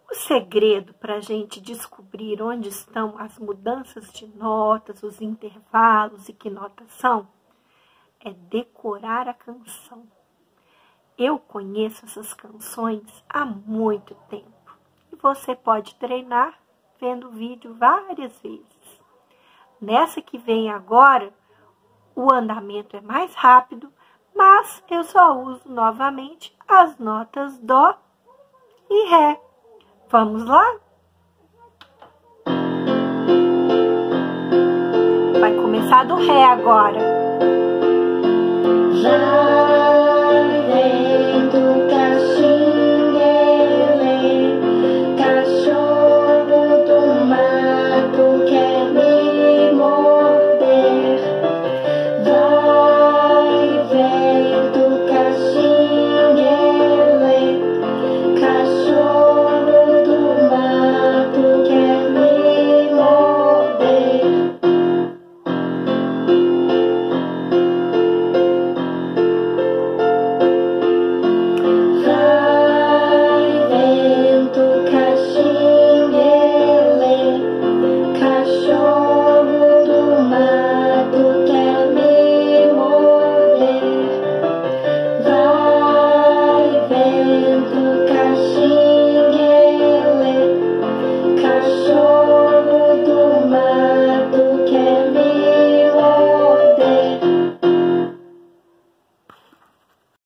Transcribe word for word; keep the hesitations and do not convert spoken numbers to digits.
O segredo para a gente descobrir onde estão as mudanças de notas, os intervalos e que notas são, é decorar a canção. Eu conheço essas canções há muito tempo e você pode treinar vendo o vídeo várias vezes. Nessa que vem agora, o andamento é mais rápido, mas eu só uso novamente as notas Dó e Ré. Vamos lá? Vai começar do Ré agora.